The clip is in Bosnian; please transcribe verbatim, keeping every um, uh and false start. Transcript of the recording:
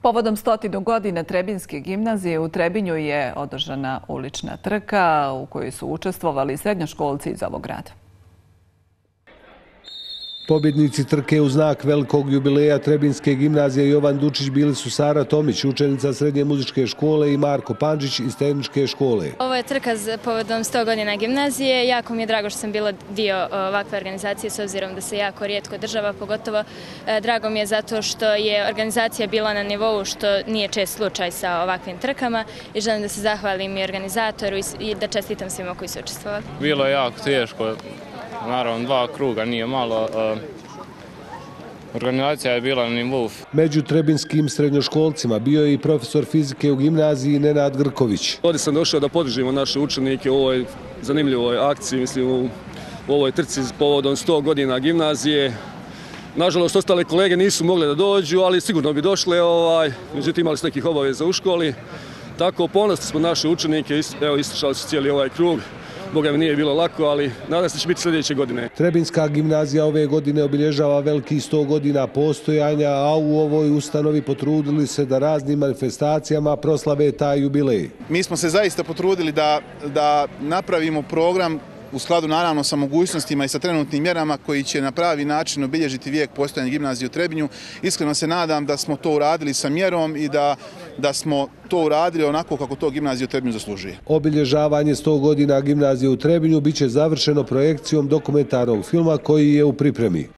Povodom stotinu godina Trebinjske gimnazije u Trebinju je održana ulična trka u kojoj su učestvovali srednjoškolci iz ovog grada. Pobjednici trke u znak velikog jubileja Trebinjske gimnazije Jovan Dučić bili su Sara Tomić, učenica srednje muzičke škole, i Marko Pandžić iz tehničke škole. Ovo je trka povodom sto godina gimnazije. Jako mi je drago što sam bila dio ovakve organizacije, s obzirom da se jako rijetko država, pogotovo drago mi je zato što je organizacija bila na nivou što nije čest slučaj sa ovakvim trkama, i želim da se zahvalim i organizatoru i da čestitam svima koji su učestvovali. Bilo je jako teško. Naravno, dva kruga nije malo. Organizacija je bila na nivou. Među trebinjskim srednjoškolcima bio je i profesor fizike u gimnaziji Nenad Grković. Ovdje sam došao da podržimo naše učenike u ovoj zanimljivoj akciji, mislim u ovoj trci povodom sto godina gimnazije. Nažalost, ostale kolege nisu mogle da dođu, ali sigurno bi došle, ovaj, međutim imali su nekih obaveza u školi. Tako, ponosni smo naše učenike, evo, istrčali su cijeli ovaj krug. Boga mi nije bilo lako, ali nadam se da će biti sljedeće godine. Trebinjska gimnazija ove godine obilježava veliki sto godina postojanja, a u ovoj ustanovi potrudili se da raznim manifestacijama proslave taj jubilej. Mi smo se zaista potrudili da, da napravimo program u skladu naravno sa mogućnostima i sa trenutnim mjerama koji će na pravi način obilježiti vijek postojanja gimnazije u Trebinju. Iskreno se nadam da smo to uradili sa mjerom i da, da smo to uradili onako kako to gimnazija u Trebinju zaslužuje. Obilježavanje sto godina gimnazije u Trebinju biće završeno projekcijom dokumentarnog filma koji je u pripremi.